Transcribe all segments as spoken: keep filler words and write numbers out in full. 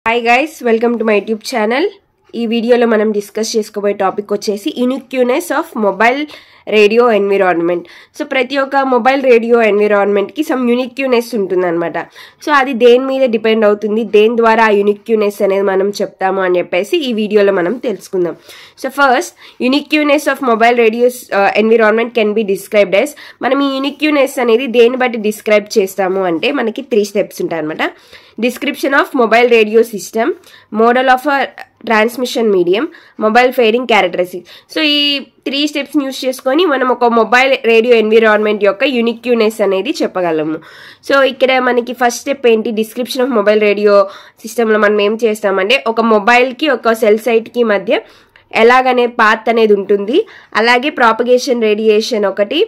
Hi guys, welcome to my YouTube channel. ఈ వీడియోలో మనం డిస్కస్ చేసుకోబోయే టాపిక్ వచ్చేసి uniqueness of mobile radio environment. So ప్రతి ఒక్క మొబైల్ రేడియో ఎన్విరాన్మెంట్కి సమ్ యూనిక్యూనెస్ ఉంటుందన్నమాట. సో అది దేని మీద డిపెండ్ అవుతుంది, దేని ద్వారా ఆ యూనిక్యూనెస్ అనేది మనం చెప్తాము అని చెప్పేసి ఈ వీడియోలో మనం తెలుసుకుందాం. So first uniqueness of mobile radios environment can be described as, మనం ఈ యూనిక్యూనెస్ అనేది దేని బట్టి డిస్క్రైబ్ చేస్తాము అంటే మనకి త్రీ స్టెప్స్ ఉంటాయి అనమాట. Description of mobile radio system, model of a transmission medium, mobile fading characteristics. So ఈ త్రీ స్టెప్స్ యూస్ చేసుకొని మనం ఒక మొబైల్ రేడియో ఎన్విరాన్మెంట్ యొక్క యూనిక్యూనెస్ అనేది చెప్పగలము. సో ఇక్కడ మనకి ఫస్ట్ స్టెప్ ఏంటి, డిస్క్రిప్షన్ ఆఫ్ మొబైల్ రేడియో సిస్టంలో మనం ఏం చేస్తామంటే ఒక మొబైల్కి ఒక సెల్ సైట్కి మధ్య ఎలాగనే పాత్ అనేది ఉంటుంది, అలాగే ప్రాపగేషన్ రేడియేషన్ ఒకటి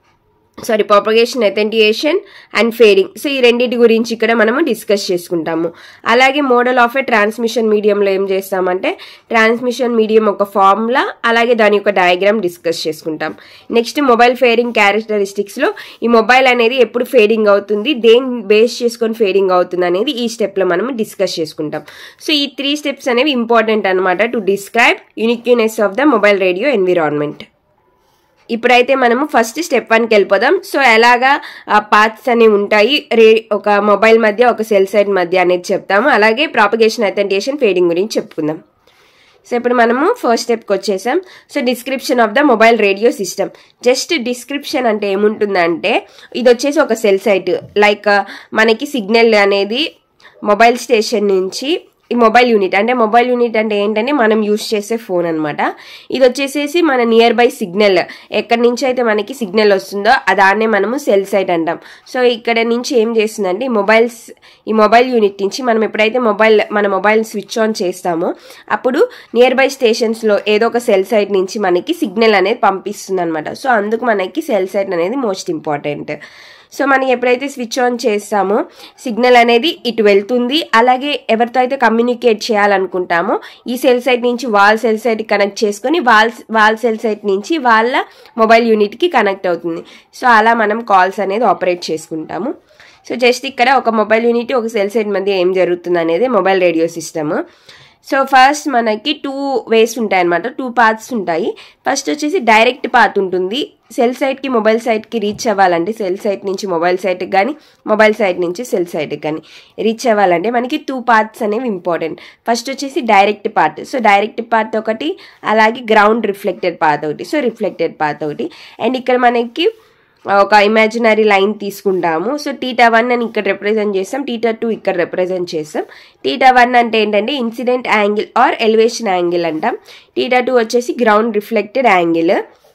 sorry propagation attenuation and fading. So ఈ రెండింటి గురించి ఇక్కడ మనము డిస్కస్ చేసుకుంటాము. అలాగే మోడల్ ఆఫ్ ఏ ట్రాన్స్మిషన్ మీడియంలో ఏం చేస్తామంటే ట్రాన్స్మిషన్ మీడియం ఒక ఫార్ములా, అలాగే దాని యొక్క డయాగ్రామ్ డిస్కస్ చేసుకుంటాం. నెక్స్ట్ మొబైల్ ఫేరింగ్ క్యారెక్టరిస్టిక్స్లో ఈ మొబైల్ అనేది ఎప్పుడు ఫేడింగ్ అవుతుంది, దేని బేస్ చేసుకొని ఫేడింగ్ అవుతుంది అనేది ఈ స్టెప్లో మనము డిస్కస్ చేసుకుంటాం. సో ఈ త్రీ స్టెప్స్ అనేవి ఇంపార్టెంట్ అనమాట to describe uniqueness of the mobile radio environment. ఇప్పుడైతే మనము ఫస్ట్ స్టెప్ వన్కి వెళ్ళిపోదాం. సో ఎలాగా పాత్స్ అనేవి ఉంటాయి రే ఒక మొబైల్ మధ్య ఒక సెల్ సైట్ మధ్య అనేది చెప్తాము, అలాగే ప్రాపగేషన్ అథెంటియేషన్ ఫేడింగ్ గురించి చెప్పుకుందాం. సో ఇప్పుడు మనము ఫస్ట్ స్టెప్కి వచ్చేసాం. So description of the mobile radio system. Just description అంటే ఏముంటుందంటే ఇది వచ్చేసి ఒక సెల్ సైట్, లైక్ మనకి సిగ్నల్ అనేది మొబైల్ స్టేషన్ నుంచి ఈ మొబైల్ యూనిట్ అంటే మొబైల్ యూనిట్ అంటే ఏంటంటే మనం యూజ్ చేసే ఫోన్ అనమాట. ఇది వచ్చేసేసి మన నియర్ బై సిగ్నల్, ఎక్కడి నుంచి అయితే మనకి సిగ్నల్ వస్తుందో దాన్నే మనము సెల్ సైట్ అంటాం. సో ఇక్కడ నుంచి ఏం చేస్తుందంటే ఈ మొబైల్స్ ఈ మొబైల్ యూనిట్ నుంచి మనం ఎప్పుడైతే మొబైల్ మన మొబైల్ స్విచ్ ఆన్ చేస్తామో అప్పుడు నియర్ బై స్టేషన్స్లో ఏదో ఒక సెల్ సైట్ నుంచి మనకి సిగ్నల్ అనేది పంపిస్తుంది అనమాట. సో అందుకు మనకి సెల్ సైట్ అనేది మోస్ట్ ఇంపార్టెంట్. సో మనం ఎప్పుడైతే స్విచ్ ఆన్ చేస్తామో సిగ్నల్ అనేది ఇటు వెళ్తుంది, అలాగే ఎవరితో అయితే కమ్యూనికేట్ చేయాలనుకుంటామో ఈ సెల్ సైట్ నుంచి వాళ్ళ సెల్ సైట్ కనెక్ట్ చేసుకొని వాళ్ళ వాళ్ళ సెల్ సైట్ నుంచి వాళ్ళ మొబైల్ యూనిట్కి కనెక్ట్ అవుతుంది. సో అలా మనం కాల్స్ అనేది ఆపరేట్ చేసుకుంటాము. సో జస్ట్ ఇక్కడ ఒక మొబైల్ యూనిట్ ఒక సెల్ సైట్ మధ్య ఏం జరుగుతుంది అనేది mobile radio system. So first మనకి టూ వేస్ ఉంటాయి అనమాట, టూ పాత్స్ ఉంటాయి. ఫస్ట్ వచ్చేసి డైరెక్ట్ పాత్ ఉంటుంది, సెల్ సైట్కి మొబైల్ సైట్కి రీచ్ అవ్వాలంటే సెల్ సైట్ నుంచి మొబైల్ సైట్కి కానీ మొబైల్ సైట్ నుంచి సెల్ సైట్కి కానీ రీచ్ అవ్వాలంటే మనకి టూ పాత్స్ అనేవి ఇంపార్టెంట్. ఫస్ట్ వచ్చేసి direct path. So direct path ఒకటి, అలాగే గ్రౌండ్ రిఫ్లెక్టెడ్ పాత్ ఒకటి. సో రిఫ్లెక్టెడ్ పాత్ ఒకటి. అండ్ ఇక్కడ మనకి ఒక ఇమాజినరీ లైన్ తీసుకుంటాము. సో టీటా వన్ అని ఇక్కడ రిప్రజెంట్ చేస్తాం, టీటా టూ ఇక్కడ రిప్రజెంట్ చేస్తాం. టీటా వన్ అంటే ఏంటంటే incident angle or elevation angle అంటాం. టీటా టూ వచ్చేసి ground reflected angle.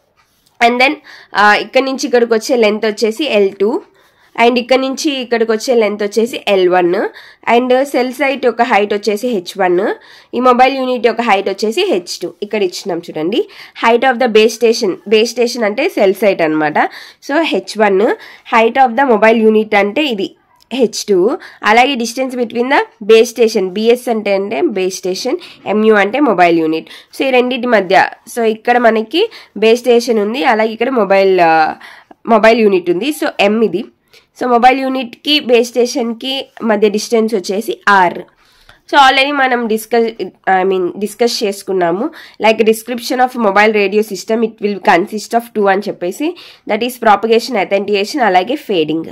And then ఇక్కడ నుంచి ఇక్కడికి వచ్చే లెంత్ వచ్చేసి ఎల్ టూ, అండ్ ఇక్కడ నుంచి ఇక్కడికి వచ్చే లెంత్ వచ్చేసి L one, and cell site యొక్క హైట్ వచ్చేసి హెచ్ వన్, ఈ మొబైల్ యూనిట్ యొక్క హైట్ వచ్చేసి హెచ్ టూ. ఇక్కడ ఇచ్చినాం చూడండి. Height of the base station, base station అంటే సెల్ సైట్ అనమాట. So H one, height of the mobile unit అంటే ఇది హెచ్ టూ, అలాగే distance between the base station, BS అంటే అంటే బేస్ స్టేషన్, ఎంయూ అంటే మొబైల్ యూనిట్. సో ఈ రెండింటి మధ్య సో ఇక్కడ మనకి బేస్ స్టేషన్ ఉంది, అలాగే ఇక్కడ మొబైల్ మొబైల్ యూనిట్ ఉంది. సో ఎం ఇది. సో మొబైల్ యూనిట్కి బేస్ స్టేషన్కి మధ్య డిస్టెన్స్ వచ్చేసి ఆర్. సో ఆల్రెడీ మనం డిస్కస్ ఐ మీన్ డిస్కస్ చేసుకున్నాము, like description of mobile radio system it will consist of two అని చెప్పేసి, దట్ ఈస్ ప్రాపగేషన్ అథెంటియేషన్ అలాగే ఫేడింగ్.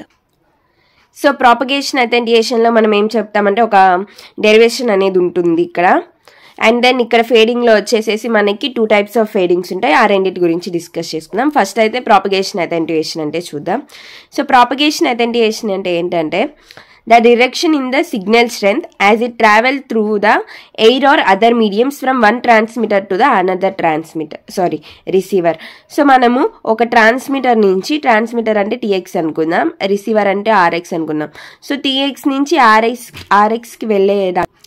సో ప్రాపగేషన్ అథెంటియేషన్లో మనం ఏం చెప్తామంటే ఒక డెరివేషన్ అనేది ఉంటుంది ఇక్కడ. అండ్ దెన్ ఇక్కడ ఫేడింగ్లో వచ్చేసేసి మనకి టూ టైప్స్ ఆఫ్ ఫేడింగ్స్ ఉంటాయి, ఆ రెండింటి గురించి డిస్కస్ చేసుకుందాం. ఫస్ట్ అయితే ప్రాపగేషన్ అథెంటియేషన్ అంటే చూద్దాం. సో ప్రాపగేషన్ అథెంటియేషన్ అంటే ఏంటంటే the direction in the signal strength as it travel through the air or other mediums from one transmitter to the another transmitter sorry receiver. So మనము ఒక transmitter నుంచి, transmitter అంటే TX అనుకుందాం, receiver అంటే RX అనుకుందాం. So TX నుంచి RX ఆర్ఎక్స్కి వెళ్ళే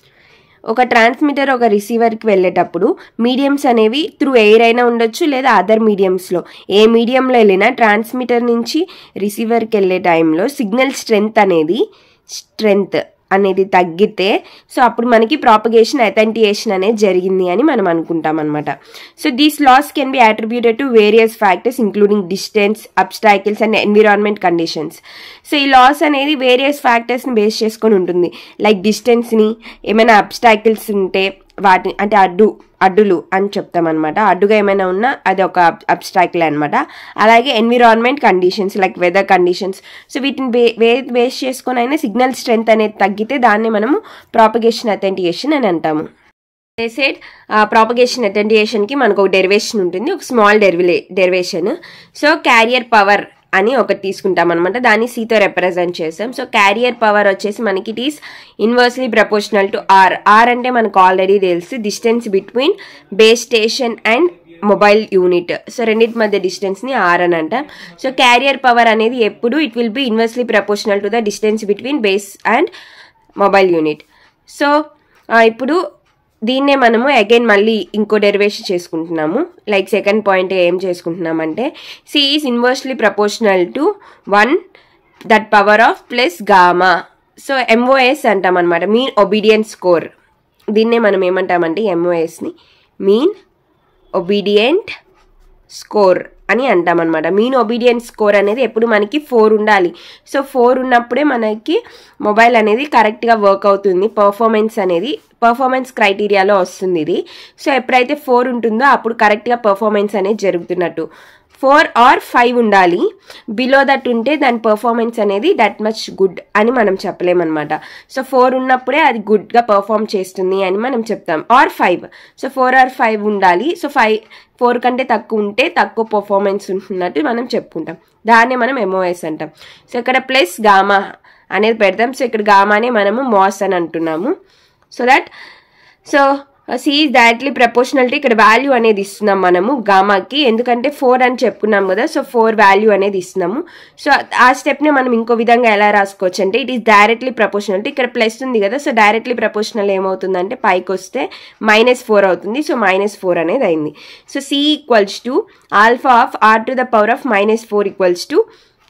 ఒక ట్రాన్స్మిటర్ ఒక రిసీవర్కి వెళ్ళేటప్పుడు మీడియమ్స్ అనేవి త్రూ ఎయిర్ అయినా ఉండొచ్చు, లేదా అదర్ మీడియమ్స్లో ఏ మీడియంలో వెళ్ళినా ట్రాన్స్మిటర్ నుంచి రిసీవర్కి వెళ్ళే టైంలో సిగ్నల్ స్ట్రెంత్ అనేది స్ట్రెంత్ అనేది తగ్గితే సో అప్పుడు మనకి ప్రాపగేషన్ అథెంటియేషన్ అనేది జరిగింది అని మనం అనుకుంటాం అనమాట. So these loss can be attributed to various factors including distance, obstacles and environment conditions. So ఈ లాస్ అనేది వేరియస్ ఫ్యాక్టర్స్ని బేస్ చేసుకొని ఉంటుంది. లైక్ డిస్టెన్స్ని, ఏమైనా అబ్స్టాకిల్స్ ఉంటే వాటిని అంటే అడ్డు అడ్డులు అని చెప్తాం అనమాట. అడ్డుగా ఏమైనా ఉన్నా అది ఒక అబ్స్ట్రాక్ట్లే అనమాట. అలాగే environment conditions like weather conditions. So వీటిని బే వే బేస్ చేసుకొని అయినా సిగ్నల్ స్ట్రెంత్ అనేది తగ్గితే దాన్ని మనము ప్రాపగేషన్ అథెంటియేషన్ అని అంటాము. సెడ్ ప్రాపగేషన్ అథెంటియేషన్కి మనకు ఒక డెరివేషన్ ఉంటుంది, ఒక స్మాల్ డెరివిలే డెరివేషన్. సో క్యారియర్ పవర్ అని ఒకటి తీసుకుంటాం అనమాట, దాన్ని సీతో రిప్రజెంట్ చేస్తాం. సో క్యారియర్ పవర్ వచ్చేసి మనకి it is inversely proportional to R. R అంటే మనకు ఆల్రెడీ తెలుసు, distance between base station and mobile unit. So రెండింటి మధ్య డిస్టెన్స్ని ఆర్ అని అంటాం. సో క్యారియర్ పవర్ అనేది ఎప్పుడు it will be inversely proportional to the distance between base and mobile unit. So ఇప్పుడు దీన్నే మనము అగైన్ మళ్ళీ ఇంకో డెరివేషన్ చేసుకుంటున్నాము. లైక్ సెకండ్ పాయింట్ ఏం చేసుకుంటున్నామంటే C is inversely proportional to one that power of plus gamma. So MOS అంటాం అనమాట, మీన్ ఒబీడియన్స్ స్కోర్. దీన్నే మనం ఏమంటామంటే ఎంఓఎస్ని మీన్ ఒబీడియంట్ స్కోర్ అని అంటాం అనమాట. మీన్ ఒబీడియన్స్ స్కోర్ అనేది ఎప్పుడు మనకి ఫోర్ ఉండాలి. సో ఫోర్ ఉన్నప్పుడే మనకి మొబైల్ అనేది కరెక్ట్గా వర్క్ అవుతుంది, పర్ఫార్మెన్స్ అనేది పర్ఫార్మెన్స్ క్రైటీరియాలో వస్తుంది ఇది. సో ఎప్పుడైతే ఫోర్ ఉంటుందో అప్పుడు కరెక్ట్గా పర్ఫార్మెన్స్ అనేది జరుగుతున్నట్టు. ఫోర్ ఆర్ ఫైవ్ ఉండాలి, బిలో దట్ ఉంటే దాని పర్ఫార్మెన్స్ అనేది దట్ మచ్ గుడ్ అని మనం చెప్పలేమన్నమాట. సో ఫోర్ ఉన్నప్పుడే అది గుడ్గా పర్ఫార్మ్ చేస్తుంది అని మనం చెప్తాం. Or five, so four or five ఉండాలి. సో ఫైవ్ ఫోర్ కంటే తక్కువ ఉంటే తక్కువ పర్ఫార్మెన్స్ ఉంటున్నట్టు మనం చెప్పుకుంటాం. దాన్నే మనం ఎంఓఎస్ అంటాం. సో ఇక్కడ ప్లస్ గామా అనేది పెడతాం. సో ఇక్కడ గామానే మనము మాస్ అని అంటున్నాము. So that so C is directly proportional. ఇక్కడ వాల్యూ అనేది ఇస్తున్నాం మనము గామాకి, ఎందుకంటే ఫోర్ అని చెప్పుకున్నాం కదా. సో ఫోర్ వాల్యూ అనేది ఇస్తున్నాము. సో ఆ స్టెప్ని మనం ఇంకో విధంగా ఎలా రాసుకోవచ్చు అంటే ఇట్ ఈస్ డైరెక్ట్లీ ప్రపోర్షనల్. ఇక్కడ ప్లస్ ఉంది కదా, సో డైరెక్ట్లీ ప్రపోర్షనల్ ఏమవుతుందంటే పైకి వస్తే మైనస్ ఫోర్ అవుతుంది. సో మైనస్ ఫోర్ అనేది అయింది. So C equals to alpha of R to the power of minus four equals to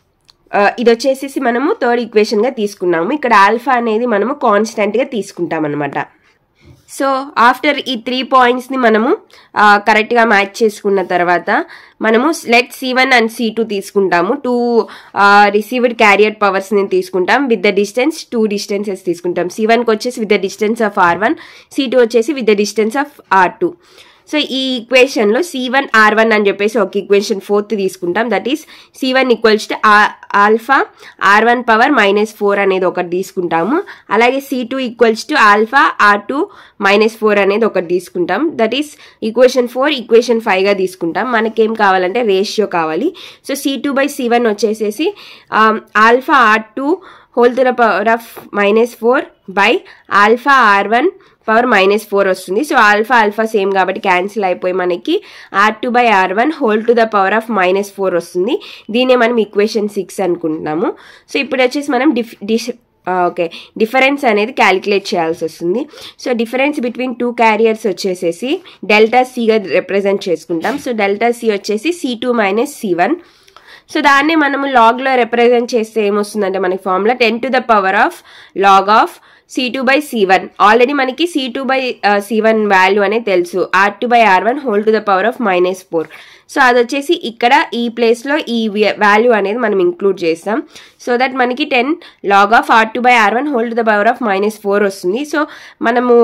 ఇది వచ్చేసేసి మనము థర్డ్ ఈక్వేషన్గా తీసుకున్నాము. ఇక్కడ ఆల్ఫా అనేది మనము కాన్స్టెంట్గా తీసుకుంటాం అనమాట. సో ఆఫ్టర్ ఈ త్రీ పాయింట్స్ని మనము కరెక్ట్గా మ్యాచ్ చేసుకున్న తర్వాత మనము let C one and C two తీసుకుంటాము. టూ రిసీవ్డ్ క్యారియర్ పవర్స్ని తీసుకుంటాం. With the distance to distances తీసుకుంటాం. సి వన్కి వచ్చేసి with the distance of R one, C two వచ్చేసి with the distance of R two. So ఈ ఈక్వేషన్లో సి వన్ ఆర్ వన్ అని చెప్పేసి ఒక ఈక్వేషన్ ఫోర్త్ తీసుకుంటాం. That is C one equals to alpha R one power minus four అనేది ఒకటి తీసుకుంటాము. అలాగే C two equals to alpha R two minus four అనేది ఒకటి తీసుకుంటాం. That is equation four equation ఫైవ్గా తీసుకుంటాం. మనకేం కావాలంటే రేషియో కావాలి. So C two by C one వచ్చేసేసి alpha R two whole to the power of minus four by alpha R one power minus four వస్తుంది. సో ఆల్ఫా ఆల్ఫా సేమ్ కాబట్టి cancel అయిపోయి మనకి R two by R one whole to the power of minus four వస్తుంది. దీన్నే మనం equation six అనుకుంటున్నాము. So ఇప్పుడు వచ్చేసి మనం డిఫ్ డిస్ ఓకే డిఫరెన్స్ అనేది క్యాలిక్యులేట్ చేయాల్సి వస్తుంది. So difference between two carriers వచ్చేసేసి డెల్టా సిగా రిప్రజెంట్ చేసుకుంటాం. సో డెల్టా సి వచ్చేసి C two minus C one. So దాన్ని మనము లాగ్లో రిప్రజెంట్ చేస్తే ఏమొస్తుందంటే మనకి formula ten to the power of log of C two by C one. Already మనకి C two by C one value అనేది తెలుసు, R two by R one whole to the power of minus four. So అది వచ్చేసి ఇక్కడ ఈ ప్లేస్లో ఈ value అనేది మనం ఇంక్లూడ్ చేస్తాం. సో దట్ మనకి ten log of R two by R one whole to the power of minus four వస్తుంది. సో మనము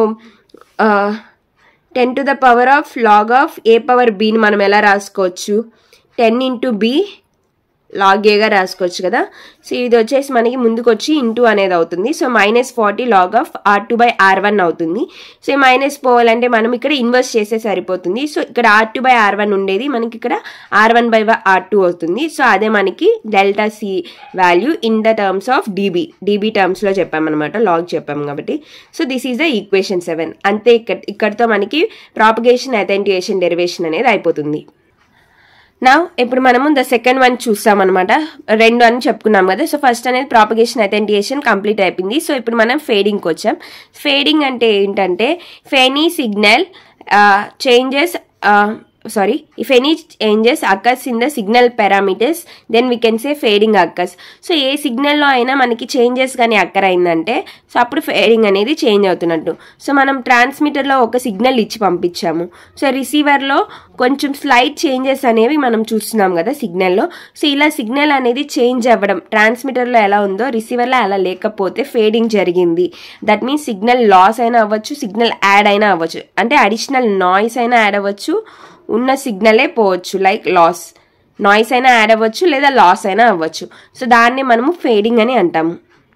ten to the power of log of A power బీని మనం ఎలా రాసుకోవచ్చు, టెన్ ఇంటూ బీ లాగ్ ఏగా రాసుకోవచ్చు కదా. సో ఇది వచ్చేసి మనకి ముందుకు వచ్చి ఇంటూ అనేది అవుతుంది. So minus forty log of R two by R one అవుతుంది. సో ఈ మైనస్ పోవాలంటే మనం ఇక్కడ ఇన్వర్స్ చేస్తే సరిపోతుంది. సో ఇక్కడ R two by R one ఉండేది మనకి ఇక్కడ R one by R two అవుతుంది. సో అదే మనకి delta C value in the terms of dB dB టర్మ్స్లో చెప్పామన్నమాట, లాగ్ చెప్పాము కాబట్టి. So this is the equation seven. అంతే, ఇక్కడ ఇక్కడతో మనకి ప్రాపగేషన్ అథెంటియేషన్ డెరివేషన్ అనేది అయిపోతుంది. నా ఇప్పుడు మనము ద సెకండ్ వన్ చూస్తామన్నమాట. రెండు అని చెప్పుకున్నాం కదా. సో ఫస్ట్ అనేది ప్రాపగేషన్ అథెంటియేషన్ కంప్లీట్ అయిపోయింది. సో ఇప్పుడు మనం ఫేడింగ్కి వచ్చాం. ఫేడింగ్ అంటే ఏంటంటే ఫెనీ signal changes sorry if any changes occurs in the signal parameters then we can say fading occurs. So ఏ సిగ్నల్లో అయినా మనకి చేంజెస్ కానీ అక్కర్ అయిందంటే సో అప్పుడు ఫేడింగ్ అనేది చేంజ్ అవుతున్నట్టు. సో మనం ట్రాన్స్మిటర్లో ఒక సిగ్నల్ ఇచ్చి పంపించాము, సో రిసీవర్లో కొంచెం స్లైట్ చేంజెస్ అనేవి మనం చూస్తున్నాం కదా సిగ్నల్లో. సో ఇలా సిగ్నల్ అనేది చేంజ్ అవ్వడం ట్రాన్స్మిటర్లో ఎలా ఉందో రిసీవర్లో అలా లేకపోతే ఫేడింగ్ జరిగింది. దట్ మీన్స్ సిగ్నల్ లాస్ అయినా అవ్వచ్చు, సిగ్నల్ యాడ్ అయినా అవ్వచ్చు, అంటే అడిషనల్ నాయిస్ అయినా యాడ్ అవ్వచ్చు, ఉన్న సిగ్నలే పోవచ్చు, లైక్ లాస్ నాయిస్ అయినా యాడ్ అవ్వచ్చు లేదా లాస్ అయినా అవ్వచ్చు. సో దాన్ని మనము ఫేడింగ్ అని అంటాము.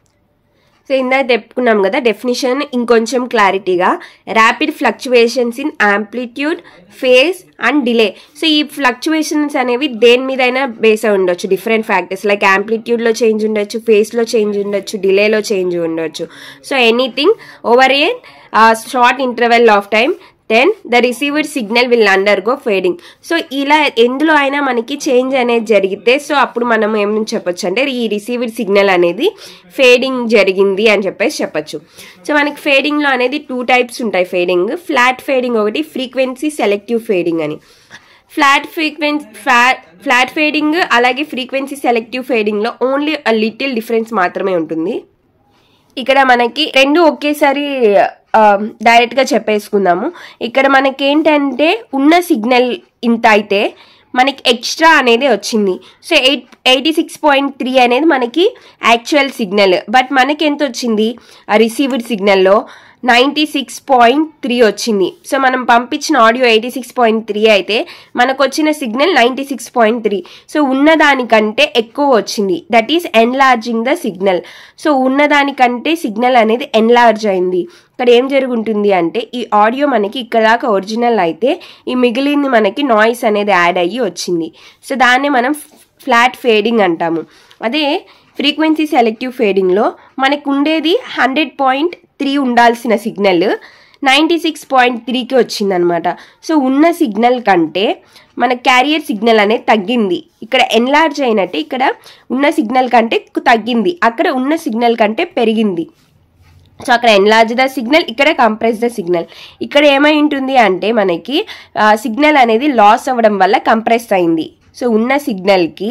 సో ఇందాక చెప్పుకున్నాం కదా డెఫినిషన్ ఇంకొంచెం క్లారిటీగా, rapid fluctuations in amplitude, phase and delay. So ఈ ఫ్లక్చువేషన్స్ అనేవి దేని మీద అయినా బేస్ అయి ఉండొచ్చు, డిఫరెంట్ ఫ్యాక్టర్స్ లైక్ యాంప్లిట్యూడ్లో చేంజ్ ఉండొచ్చు, ఫేస్లో చేంజ్ ఉండొచ్చు, డిలేలో చేంజ్ ఉండొచ్చు. So anything over a short interval of time then the received signal will undergo fading. సో ఇలా ఎందులో అయినా మనకి చేంజ్ అనేది జరిగితే సో అప్పుడు మనం ఏమని చెప్పొచ్చు అంటే ఈ రిసీవ్డ్ సిగ్నల్ అనేది ఫేడింగ్ జరిగింది అని చెప్పేసి చెప్పొచ్చు. సో మనకి ఫేడింగ్లో అనేది టూ టైప్స్ ఉంటాయి ఫేడింగ్. ఫ్లాట్ ఫేడింగ్ ఒకటి, ఫ్రీక్వెన్సీ సెలెక్టివ్ ఫేడింగ్ అని. Flat frequency flat flat fading అలాగే ఫ్రీక్వెన్సీ సెలెక్టివ్ ఫేడింగ్లో ఓన్లీ లిటిల్ డిఫరెన్స్ మాత్రమే ఉంటుంది. ఇక్కడ మనకి రెండు ఒకేసారి డైరెక్ట్గా చెప్పేసుకుందాము. ఇక్కడ మనకి ఏంటంటే ఉన్న సిగ్నల్ ఇంత అయితే మనకి ఎక్స్ట్రా అనేది వచ్చింది. So eight eighty six point three అనేది మనకి యాక్చువల్ సిగ్నల్, బట్ మనకి ఎంత వచ్చింది రిసీవ్డ్ సిగ్నల్లో నైంటీ సిక్స్ పాయింట్ త్రీ వచ్చింది. సో మనం పంపించిన audio eighty six point three అయితే మనకు వచ్చిన signal ninety six point three. So ఉన్నదానికంటే ఎక్కువ వచ్చింది, that is enlarging the signal. So ఉన్నదానికంటే సిగ్నల్ అనేది ఎన్లార్జ్ అయింది. ఇక్కడ ఏం జరుగుతుంది అంటే ఈ ఆడియో మనకి ఇక్కడ దాకా ఒరిజినల్ అయితే ఈ మిగిలింది మనకి నాయిస్ అనేది యాడ్ అయ్యి వచ్చింది. సో దాన్ని మనం ఫ్లాట్ ఫేడింగ్ అంటాము. అదే ఫ్రీక్వెన్సీ సెలెక్టివ్ ఫేడింగ్లో మనకు ఉండేది హండ్రెడ్ పాయింట్ త్రీ ఉండాల్సిన సిగ్నల్ నైంటీ సిక్స్ పాయింట్ త్రీకి వచ్చిందనమాట. సో ఉన్న సిగ్నల్ కంటే మన క్యారియర్ సిగ్నల్ అనేది తగ్గింది. ఇక్కడ ఎన్లార్జ్ అయినట్టే ఇక్కడ ఉన్న సిగ్నల్ కంటే తగ్గింది, అక్కడ ఉన్న సిగ్నల్ కంటే పెరిగింది. సో అక్కడ ఎన్లార్జ్ ద సిగ్నల్, ఇక్కడ కంప్రెస్ ద సిగ్నల్. ఇక్కడ ఏమై ఉంటుంది అంటే మనకి సిగ్నల్ అనేది లాస్ అవ్వడం వల్ల కంప్రెస్ అయింది. సో ఉన్న సిగ్నల్కి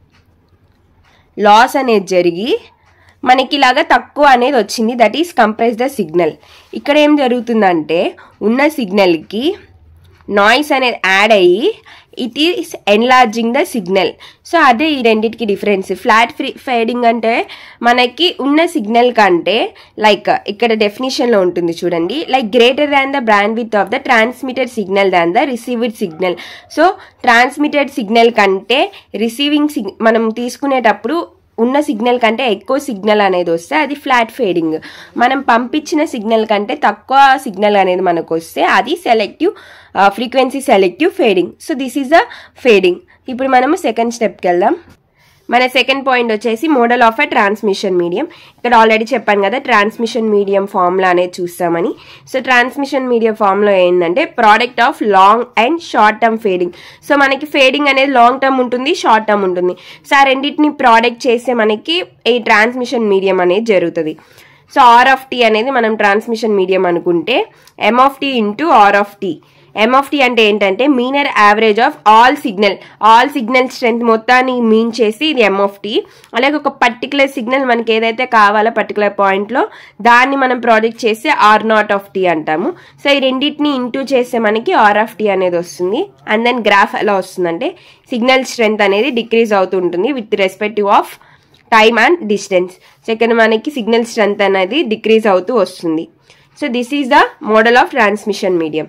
లాస్ అనేది జరిగి మనకి ఇలాగా తక్కువ అనేది వచ్చింది, that is compress the signal. ఇక్కడ ఏం జరుగుతుందంటే ఉన్న సిగ్నల్కి నాయిస్ అనేది యాడ్ అయ్యి it is enlarging the signal. So అదే ఈ రెండింటికి డిఫరెన్స్. ఫ్లాట్ ఫ్రీ ఫేడింగ్ అంటే మనకి ఉన్న సిగ్నల్ కంటే లైక్ ఇక్కడ డెఫినేషన్లో ఉంటుంది చూడండి, like greater than the bandwidth of the transmitted signal than the received signal. So transmitted signal కంటే రిసీవింగ్ సిగ్ మనం తీసుకునేటప్పుడు ఉన్న సిగ్నల్ కంటే ఎక్కువ సిగ్నల్ అనేది వస్తే అది ఫ్లాట్ ఫేడింగ్. మనం పంపించిన సిగ్నల్ కంటే తక్కువ సిగ్నల్ అనేది మనకు వస్తే అది selective frequency selective fading. So this is the fading. ఇప్పుడు మనము సెకండ్ స్టెప్కి వెళ్దాం. మన సెకండ్ పాయింట్ వచ్చేసి model of a transmission medium. ఇక్కడ ఆల్రెడీ చెప్పాను కదా ట్రాన్స్మిషన్ మీడియం ఫార్ములా అనేది చూస్తామని. సో ట్రాన్స్మిషన్ మీడియం ఫార్ములా ఏంటంటే product of long and short term fading. So మనకి ఫేడింగ్ అనేది లాంగ్ టర్మ్ ఉంటుంది, షార్ట్ టర్మ్ ఉంటుంది. సో ఆ రెండింటిని ప్రోడక్ట్ చేస్తే మనకి ఈ ట్రాన్స్మిషన్ మీడియం అనేది జరుగుతుంది. సో ఆర్ ఆఫ్ టీ అనేది మనం ట్రాన్స్మిషన్ మీడియం అనుకుంటే M of T into R of T. M of T అంటే ఏంటంటే mean or average of all signal, all signal strength మొత్తాన్ని మీన్ చేసి ఇది ఎం ఆఫ్ టీ. అలాగే ఒక పర్టికులర్ సిగ్నల్ మనకి ఏదైతే కావాలో పర్టికులర్ పాయింట్లో దాన్ని మనం ప్రోడక్ట్ చేస్తే ఆర్ నాట్ ఆఫ్ టీ అంటాము. సో ఈ రెండింటిని ఇంటూ చేస్తే మనకి ఆర్ ఆఫ్ టీ అనేది వస్తుంది. అండ్ దెన్ గ్రాఫ్ ఎలా వస్తుందంటే సిగ్నల్ స్ట్రెంత్ అనేది డిక్రీజ్ అవుతూ ఉంటుంది with respective of time and distance. So ఇక్కడ మనకి సిగ్నల్ స్ట్రెంత్ అనేది డిక్రీజ్ అవుతూ వస్తుంది. So this is the model of transmission medium.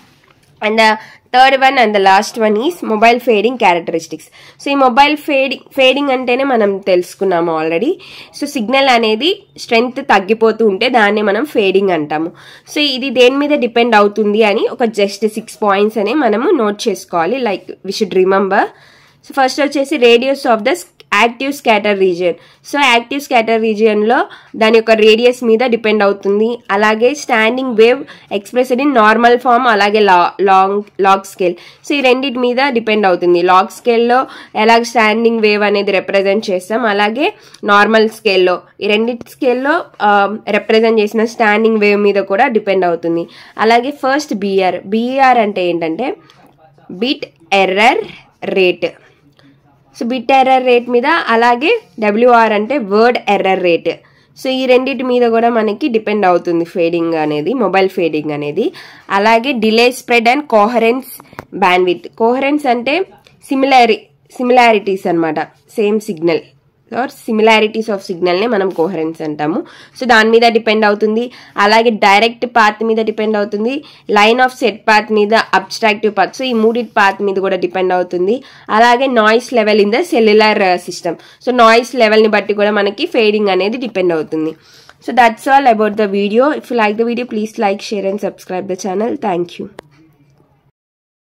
And the third one and the last one is mobile fading characteristics. So ఈ mobile fading fading అంటేనే మనం తెలుసుకున్నాము already. So signal అనేది స్ట్రెంగ్త్ తగ్గిపోతూ ఉంటే దాన్ని మనం ఫేడింగ్ అంటాము. సో ఇది దేని మీద డిపెండ్ అవుతుంది అని ఒక జస్ట్ సిక్స్ పాయింట్స్ అని మనము నోట్ చేసుకోవాలి, like we should remember. So first వచ్చేసి radius of the active scatter region. So active scatter రీజియన్లో దాని యొక్క రేడియస్ మీద డిపెండ్ అవుతుంది. అలాగే standing wave expressed in normal form, అలాగే లా లాంగ్ లాగ్ స్కేల్. సో ఈ రెండింటి మీద డిపెండ్ అవుతుంది. లాగ్ స్కేల్లో ఎలాగ స్టాండింగ్ వేవ్ అనేది రిప్రజెంట్ చేస్తాం, అలాగే నార్మల్ స్కేల్లో ఈ రెండింటి స్కేల్లో రిప్రజెంట్ చేసిన స్టాండింగ్ వేవ్ మీద కూడా డిపెండ్ అవుతుంది. అలాగే ఫస్ట్ బీఆర్. బీఆర్ అంటే ఏంటంటే bit error rate. So bit error rate మీద, అలాగే డబ్ల్యూఆర్ అంటే వర్డ్ ఎర్రర్ రేట్. సో ఈ రెండింటి మీద కూడా మనకి డిపెండ్ అవుతుంది ఫేడింగ్ అనేది, మొబైల్ ఫేడింగ్ అనేది. అలాగే delay spread and coherence bandwidth. Coherence అంటే సిమిలారి సిమిలారిటీస్ అనమాట, same signal or similarities of సిగ్నల్ని మనం కోహరెన్స్ అంటాము. సో దాని మీద డిపెండ్ అవుతుంది. అలాగే డైరెక్ట్ పాత్ మీద డిపెండ్ అవుతుంది, లైన్ ఆఫ్ సెట్ పాత్ మీద, అబ్స్ట్రాక్టివ్ పాత్. సో ఈ మూడిటి పాత్ మీద కూడా డిపెండ్ అవుతుంది. అలాగే noise level in the cellular system. So noise లెవెల్ని బట్టి కూడా మనకి ఫేడింగ్ అనేది డిపెండ్ అవుతుంది. So that's all about the video. If you like the video, please like, share and subscribe the channel. Thank you.